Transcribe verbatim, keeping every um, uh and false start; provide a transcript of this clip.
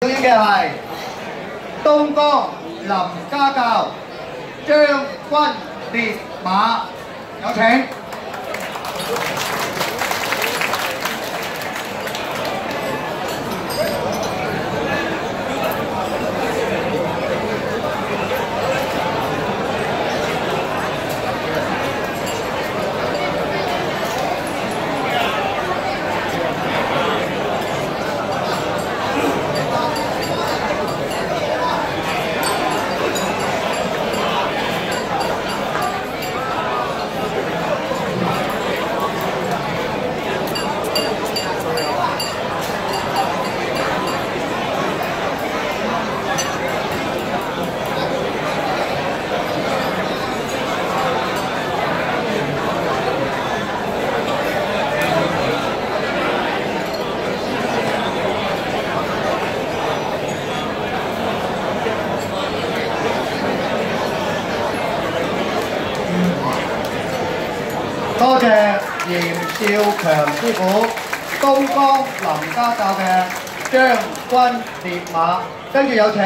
表演嘅係東江林家教將軍烈馬，有請。 多謝嚴少強師傅，東江林家教嘅將軍烈馬，跟住有請。